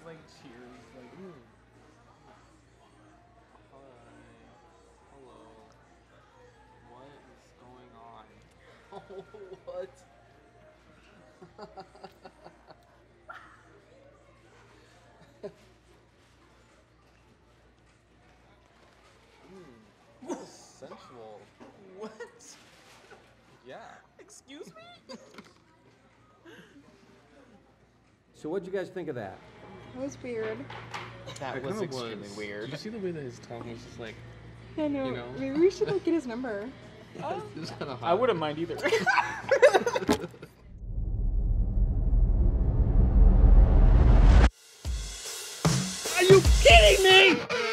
like cheers, like. Hi. Hello. What is going on? Oh, what? That was sensual. What? Yeah. Excuse me? So what'd you guys think of that? That was weird. That was extremely weird. Did you see the way that his tongue was just like? I know. You know? Maybe we should like get his number. It was kind of hot. I wouldn't mind either. Are you kidding me?